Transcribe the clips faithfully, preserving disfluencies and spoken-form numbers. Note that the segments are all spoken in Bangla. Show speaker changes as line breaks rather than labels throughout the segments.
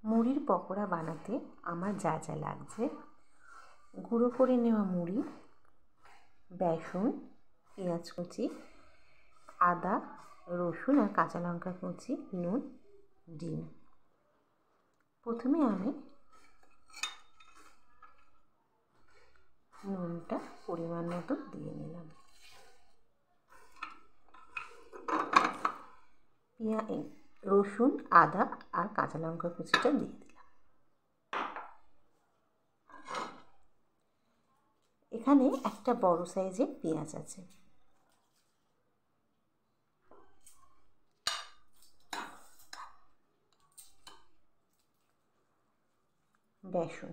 মুড়ির পকোড়া বানাতে আমার যা যা লাগছে: গুঁড়ো করে নেওয়া মুড়ি, বেসন, পেঁয়াজ কুচি, আদা, রসুন আর কাঁচা লঙ্কা কুচি, নুন, ডিম। প্রথমে আমি নুনটা পরিমাণ মতো দিয়ে নিলাম। পেঁয়াজ, রসুন, আদা আর কাঁচা লঙ্কা কুচিটা দিয়ে দিলাম। এখানে একটা বড় সাইজের পেঁয়াজ আছে। বেসন,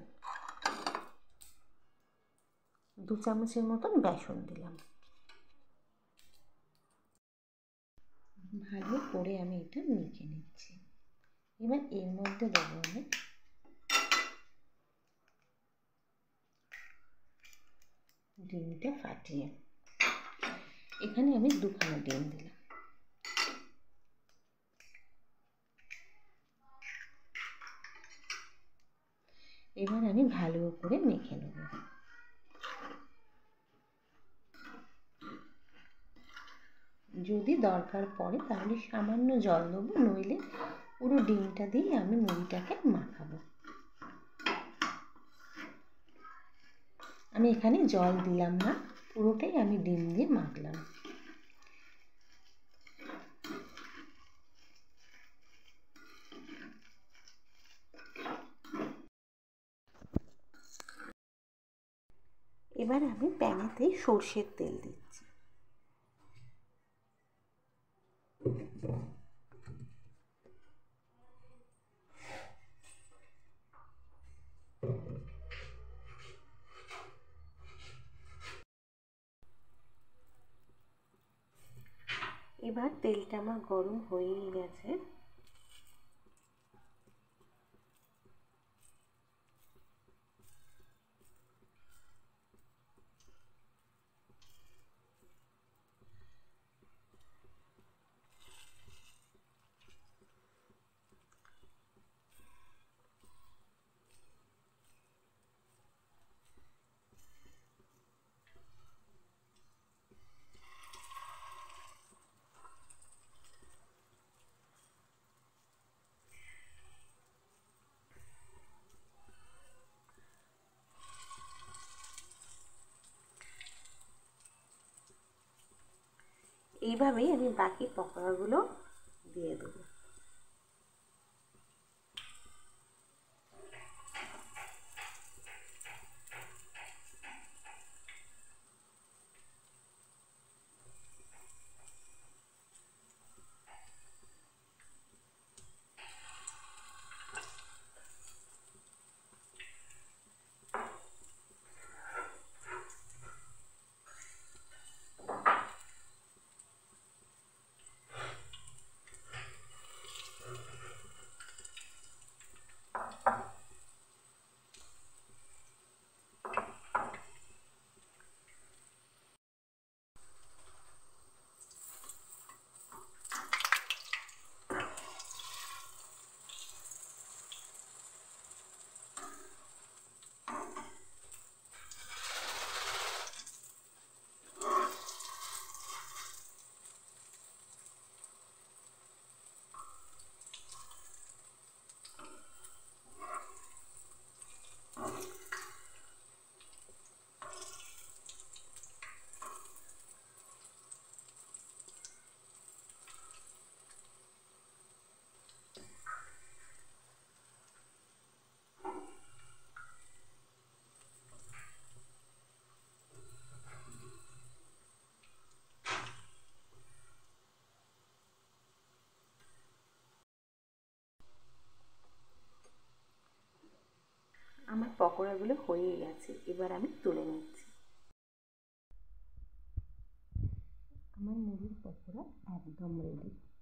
দু চামচের মতন বেসন দিলাম। ভালো করে আমি এটা মেখে নিচ্ছি। এবার এর মধ্যে দেবো আমি ডিমটা ফাটিয়ে। এখানে আমি দুখানা ডিম দিলাম। এবার আমি ভালো করে মেখে নেব। যদি দরকার পড়ে তাহলে সামান্য জল দেবো, নইলে পুরো ডিমটা দিয়ে আমি মুড়িটাকে মাখাবো। আমি এখানে জল দিলাম না, পুরোটাই আমি ডিম দিয়ে মাখলাম। এবার আমি প্যানেতে সর্ষের তেল দিচ্ছি। এবার তেলটা আমার গরম হয়েই গেছে। এইভাবেই আমি বাকি পকোড়াগুলো দিয়ে দেবো। আমার পকোড়াগুলো হয়ে গেছে, এবার আমি তুলে নিচ্ছি। আমার মুড়ির পকোড়া একদম রেডি।